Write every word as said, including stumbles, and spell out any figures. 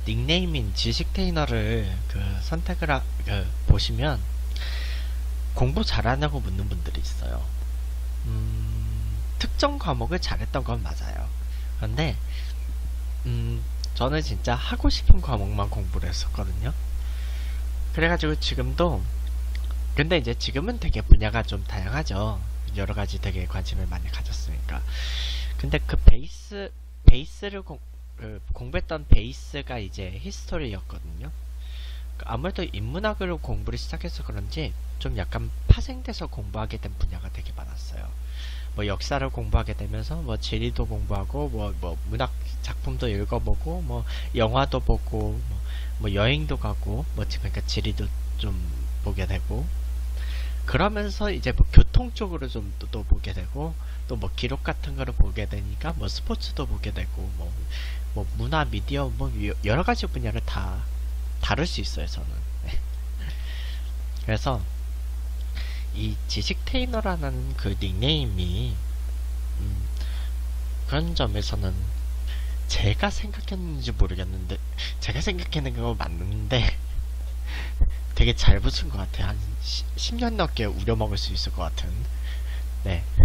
닉네임인 지식 테이너를 그 선택을 하, 그 보시면 공부 잘하냐고 묻는 분들이 있어요. 음, 특정 과목을 잘했던 건 맞아요. 그런데 음, 저는 진짜 하고 싶은 과목만 공부를 했었거든요. 그래가지고 지금도 근데 이제 지금은 되게 분야가 좀 다양하죠. 여러 가지 되게 관심을 많이 가졌으니까. 근데 그 베이스 베이스를 공, 그 공부했던 베이스가 이제 히스토리였거든요. 아무래도 인문학으로 공부를 시작해서 그런지 좀 약간 파생돼서 공부하게 된 분야가 되게 많았어요. 뭐 역사를 공부하게 되면서 뭐 지리도 공부하고 뭐, 뭐 문학 작품도 읽어보고 뭐 영화도 보고 뭐, 뭐 여행도 가고 뭐 그러니까 지리도 좀 보게 되고 그러면서 이제 뭐 교통 쪽으로 좀 또 보게 되고 또 뭐 기록 같은 거를 보게 되니까 뭐 스포츠도 보게 되고 뭐, 뭐 문화 미디어 뭐 여러 가지 분야를 다 다룰 수 있어요 저는. 그래서 이 지식 테이너라는 그 닉네임이 음, 그런 점에서는 제가 생각했는지 모르겠는데 제가 생각하는 거 맞는데 되게 잘 붙은 것 같아요. 한 십 년 넘게 우려먹을 수 있을 것 같은. 네.